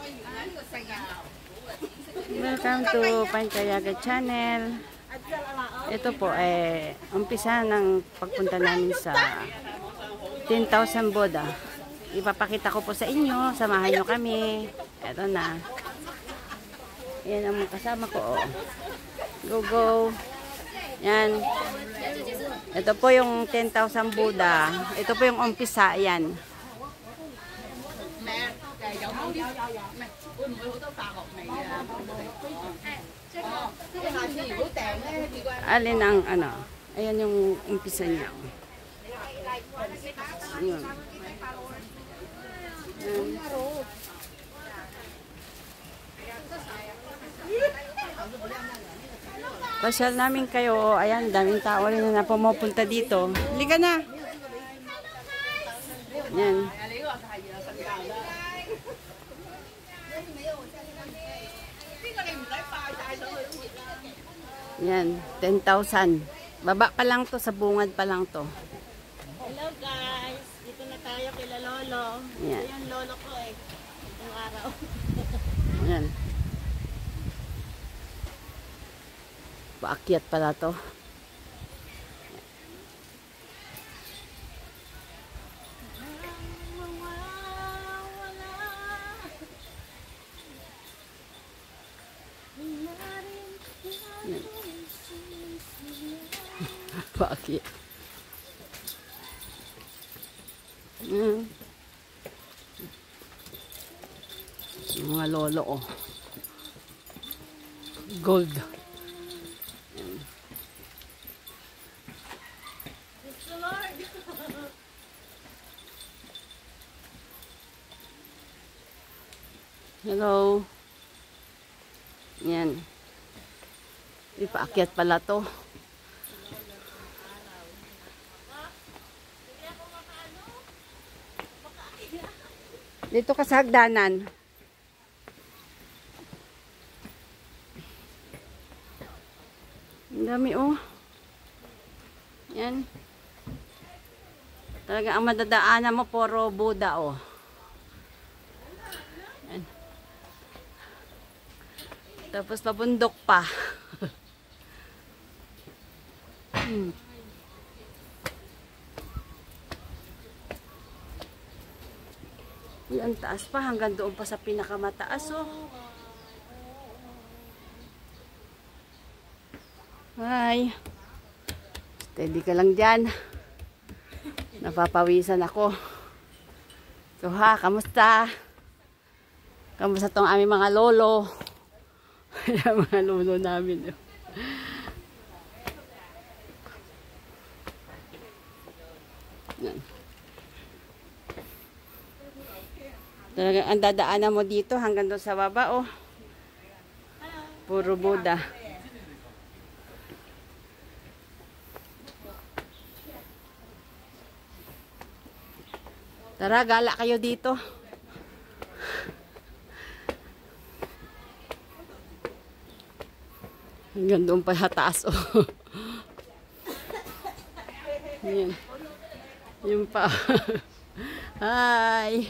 Welcome to Panchayaga Channel. Ito po umpisa ng pagpunta namin sa 10,000 Boda. Ipapakita ko po sa inyo, samahan nyo kami. Ito na. Yan ang kasama ko. Oh. Go go. Yan. Ito po yung 10,000 Buddha. Ito po yung umpisa. Yan. Alin ang ano? Ayan yung umpisa niya. Ayan. Pasyal namin kayo. Ayan, daming tao rin na pumupunta dito. Liga na. Yan. Yan, 10,000. Baba pa lang to, sa bungad pa lang to. Hello guys, dito na tayo kila Lolo. Yan. Ito yung Lolo ko itong araw. Yan. Paakyat pala to. Paakyat. Mga lolo oh. Gold. Hello. Yan. Ipaakyat pala to. Dito ka sa hagdanan. Ang dami oh. Yan. Talaga ang madadaanan mo puro Buddha oh. Yan. Tapos pabundok pa. Ang taas pa, hanggang doon pa sa pinakamataas oh. Hi. Steady ka lang dyan. Napapawisan ako. So ha, kamusta? Kamusta tong aming mga lolo? Mga lolo namin. Yan. Talaga ang dadaanan mo dito hanggang doon sa baba oh. Puro Buddha. Tara, gala kayo dito. Hanggang doon pa sa taas oh. Yan. Yun pa. Hi.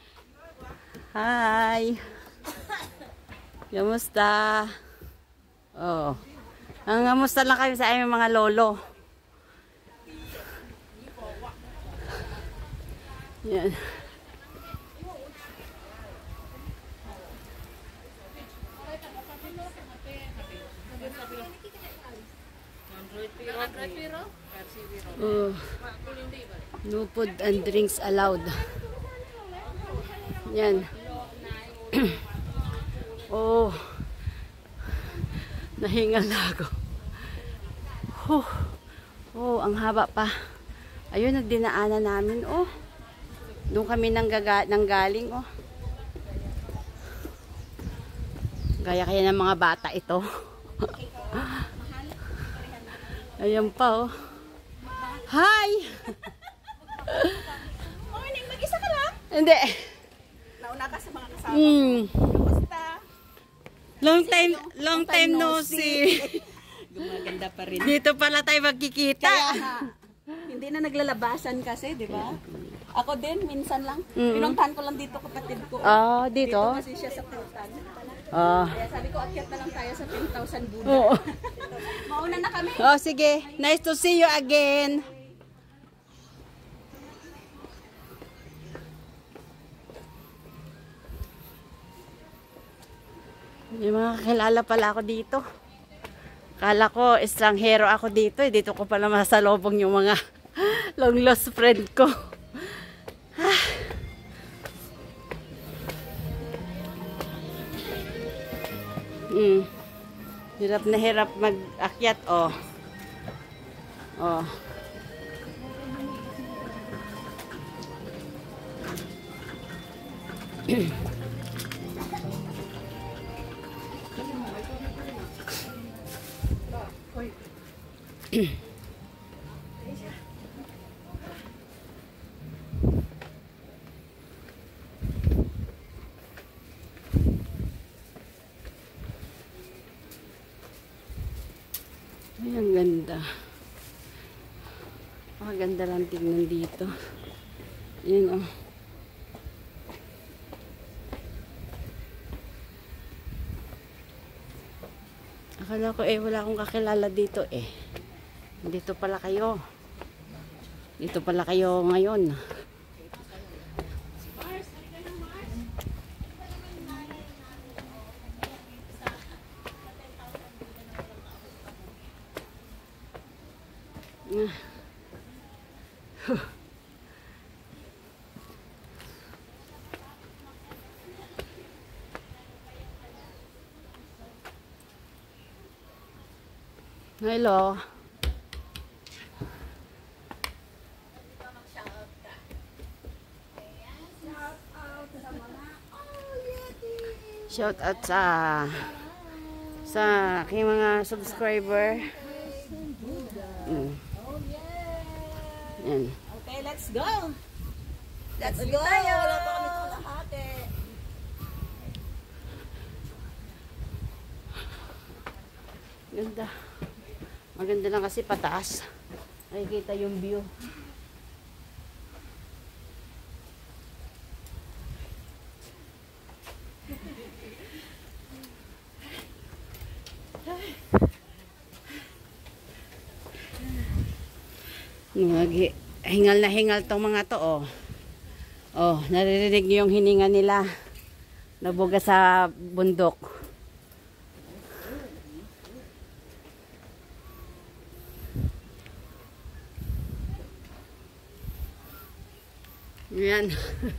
Hi. Kamusta? Oh. Ang kamusta lang kami sa aming mga lolo. Yan. Oh. No food and drinks allowed. Yan. Oh. Nahingal na ako. Oh, ang haba pa. Ayun, nagdinaanan namin oh. Doon kami nanggaling oh. Gaya kaya ng mga bata ito. Ayan pa oh. Hi! Morning, mag-isa ka lang? Hindi. Nauna ka sa mga kasama ko. Kamusta? Long time no see. Gumaganda pa rin. Dito pala tayo magkikita. Kaya, hindi na naglalabasan kasi, di ba? Ako din, minsan lang. Pinuntahan ko lang dito kapatid ko. Ah, dito? Dito kasi siya sa Tiltan. Ah. Kaya sabi ko, akyat na lang tayo sa 10,000 Buddha. Oo. Mauna na kami. Oh, sige. Nice to see you again. May mga kakilala pala ako dito. Kala ko estranghero ako dito. Dito ko pala masalobong yung mga long lost friend ko. Hirap na hirap mag-akyat, oh. Oh. Ay, ang ganda. Ang ganda lang tignan dito. Yan, oh. Akala ko wala akong kakilala dito Dito pala kayo. Dito pala kayo ngayon. Hello. Shout out sa aking mga subscriber. Yan. Okay, let's go. Let's go. Wala pa kami kalahati. Ganda. Maganda lang kasi pataas. Nakikita yung view. Hingal na hingal tong mga to, oh. Oh, naririnig niyo yung hininga nila. Nabuga sa bundok. Ayan.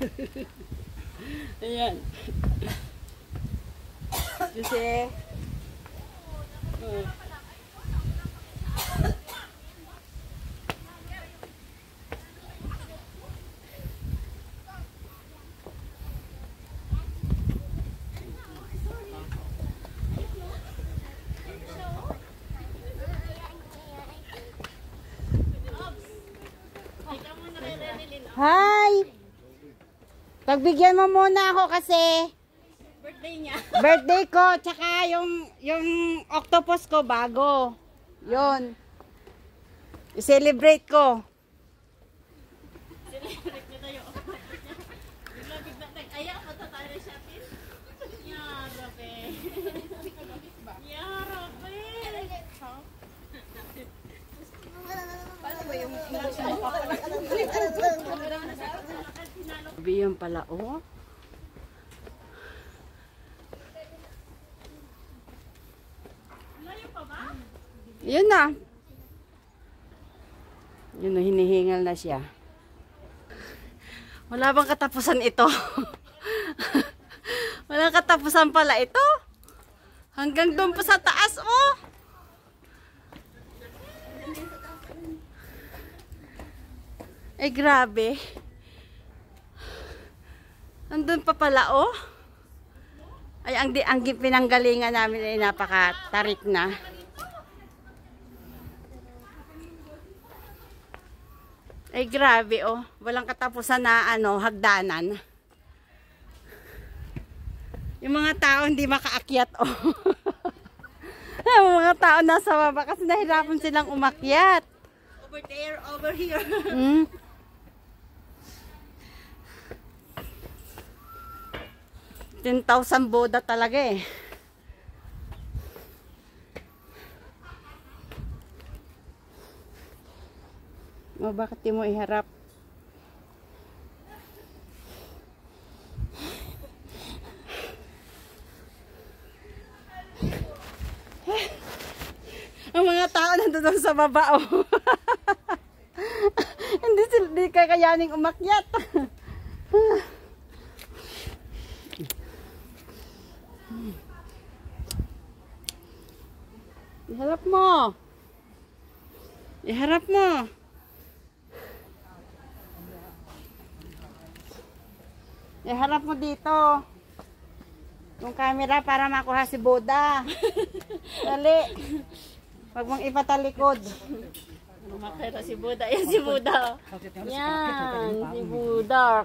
Ayan. Kasi hi! Pagbigyan mo muna ako kasi Birthday niya. birthday ko, tsaka yung octopus ko bago. Yun. I-celebrate ko. Celebrate niya tayo. Bigla-bigla nag-aya pa tayo na shopping. Yarape. Yarape. Paano ba yung Biyon pala, oh. Yun na. Yun na, hinihingal na siya. Wala bang katapusan ito? Walang katapusan pala ito. Hanggang doon pa sa taas, oh. Ay, grabe. Andun pa pala, oh. Ay, ang pinanggalingan namin ay napakatarik na. Ay, grabe, oh. Walang katapusan na, hagdanan. Yung mga tao hindi makaakyat, oh. Yung mga tao nasa baba kasi nahirapan silang umakyat. over there, over here. 10,000 boda talaga eh. O, bakit di mo iharap? Ang mga tao nandun sa baba, oh. Hindi kakayaning umakyat. Iharap mo. Iharap mo. Iharap mo dito. Yung camera para makuha si Boda. Dali. Huwag mong ipatalikod. Makita si Buda. Yan si Buda. Yan, si Buda.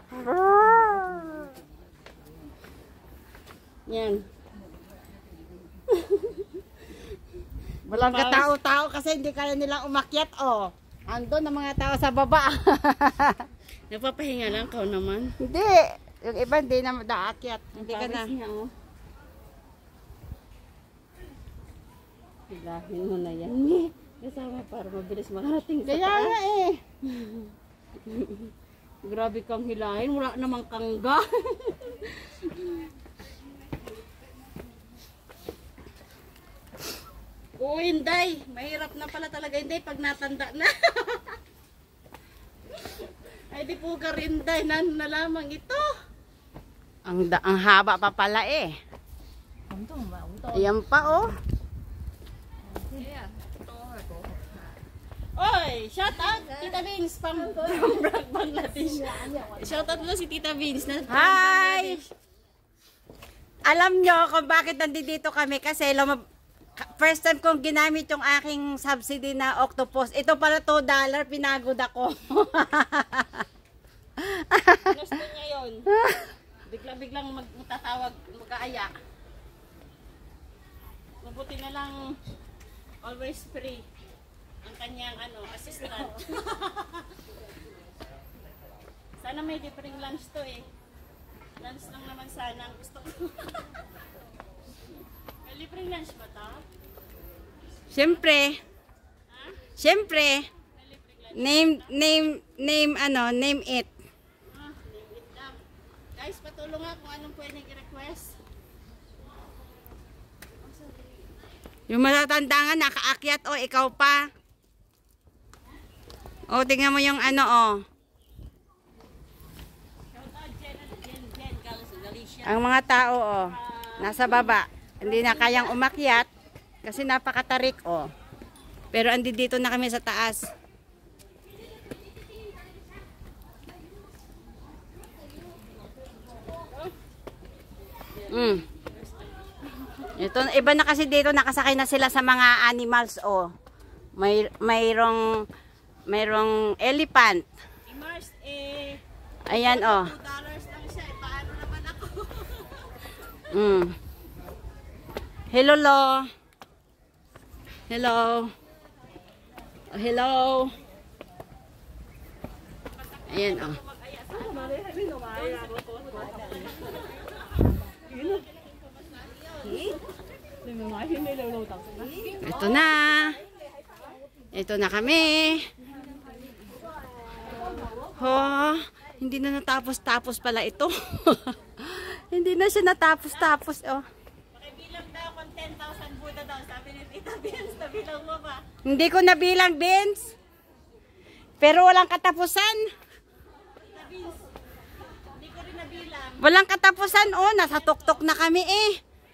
Yan. Walang katao-tao kasi hindi kaya nilang umakyat, oh. Andun ang mga tao sa baba. Nagpapahinga lang ka naman. Hindi. Yung iba hindi na daakyat. Hindi ka na. Niya, oh. Hilahin mo na yan. Kasama para mabilis makarating sa Kaya taas. nga eh. Grabe kang hilahin. Wala namang kangga. Oo, Inday. Mahirap na pala talaga, Inday, pag natanda na. Ay, di po ka rin, Inday. Na lamang ito. Ang haba pa pala eh. Ayan pa oh. Oy, shout out Tita Vince from Bangladesh. Shout out mo si Tita Vince na from Hi! Bangladesh. Alam nyo kung bakit nandito kami kasi first time kong ginamit yung aking subsidy na octopus. Ito pala $2, pinagod ako. Gusto niya yun. Biglang magtatawag, mag-aaya. Mabuti na lang always free ang kanyang assistant. Sana may libreng lunch to eh. Lunch lang naman sana ang gusto ko. May libreng lunch ba to? Siyempre. Ha? Siyempre. May libreng lunch. Name it. Name it lang. Guys, patulong nga kung anong pwedeng i-request. Yung matatanda nga nakaakyat o ikaw pa. O tingnan mo yung oh. Shout out Jen, galing sa Galicia. Ang mga tao oh. Nasa baba. Hindi na kayang umakyat kasi napakatarik oh. Pero andi dito na kami sa taas. Ito, iba na kasi dito nakasakay na sila sa mga animals oh. Mayroong elephant. Mars, Ayan oh. $2 lang siya. Paano naman ako? Hello lo. Hello. Oh, hello. Ayan oh. Ito na. Ito na kami. Hindi na natapos-tapos pala ito. Hindi na siya natapos-tapos. Oh. Pakibilang daw kung 10,000 Buddha daw. Sabi ni Tita Vince, nabilang mo ba? Hindi ko nabilang, Vince. Pero walang katapusan. Tita Vince, hindi ko rin nabilang. Walang katapusan. Oh, nasa tuktok na kami eh.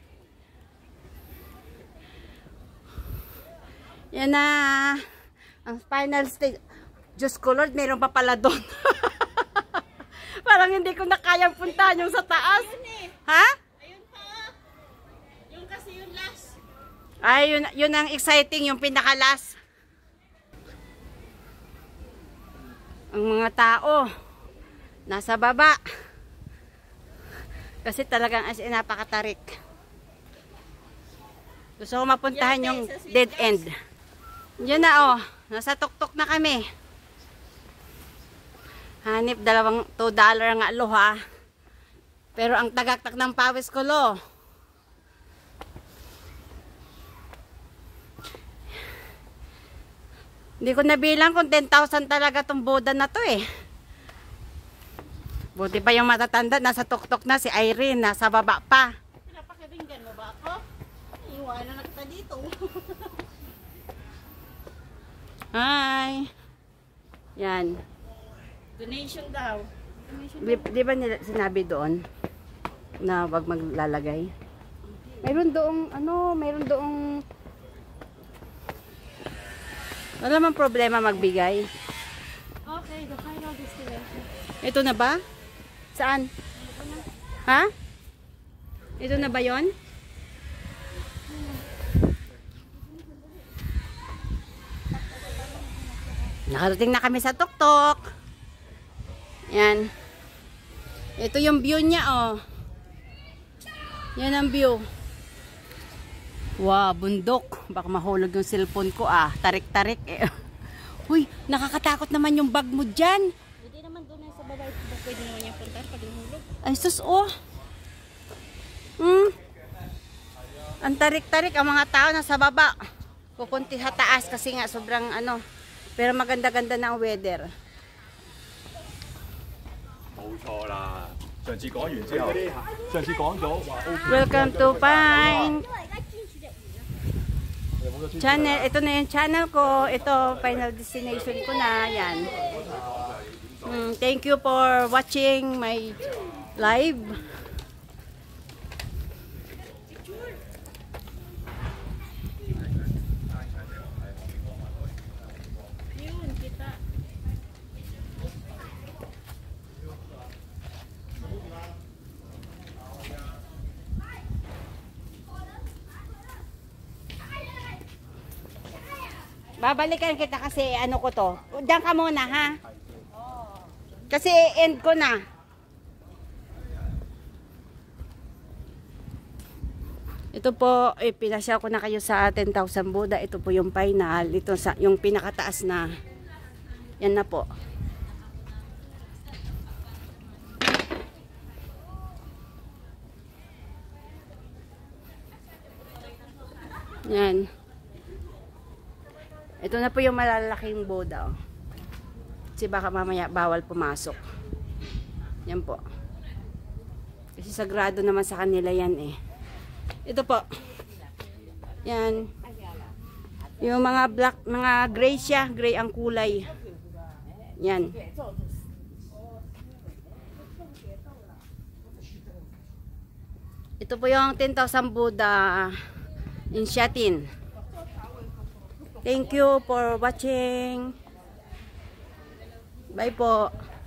Yan na. Ang final stage. Diyos ko Lord, mayroon pa pala doon. Parang hindi ko na kayang puntahan yung sa taas. Ha? Ayun pa. Yung kasi yung last. Ay, yun ang exciting, yung pinakalas. Ang mga tao, nasa baba. Kasi talagang as in napakatarik. Gusto ko mapuntahan yung dead end. Yan na oh, nasa tuktok na kami. Hanip $2 nga luha. Pero ang tagaktak ng pawis ko, lo. Hindi ko nabilang kung 10,000 talaga tong Buddha na to eh. Buti pa yung matatanda, nasa tuktok na si Irene, nasa baba pa. Pinapakiringgan mo ba ako? Iwanan na kita dito. Hi! Yan. Donation daw. Di ba nila sinabi doon na wag maglalagay? Mayroon doong wala man problema magbigay. Okay, the final destination. Ito na ba? Saan? Ha? Ito na ba yon? Nakarating na kami sa tuktok. Yan. Ito yung view niya, oh. Yan ang view. Wow, bundok. Baka mahulog yung cellphone ko, ah. Tarik-tarik, eh. Uy, nakakatakot naman yung bag mo dyan. Hindi naman doon sa baba. Pwede naman yung punta pag nahulog. Ay, sus, oh. Ang tarik-tarik ang mga tao nasa baba. Pupunti sa taas kasi nga sobrang ano. Pero maganda-ganda na ang weather. 冇錯啦，上次講完之後，上次講咗話 OK。 Welcome to Pine Channel. Ito na yung channel ko. Ito, final destination ko na. Yan. Thank you for watching my live. Yun, kita. Babalikan kita kasi ano ko to. Diyan ka muna, ha? Kasi end ko na. Ito po, pinasya ko na kayo sa 10,000 Buddha. Ito po yung final. Ito sa yung pinakataas na. Yan na po. Yan. Ito na po yung malalaking Buddha. Oh. Kasi baka mamaya bawal pumasok. Yan po. Kasi sagrado naman sa kanila yan eh. Ito po. Yan. Yung mga black, mga gray siya. Gray ang kulay. Yan. Ito po yung 10,000 Buddha in Shatin. Thank you for watching. Bye po.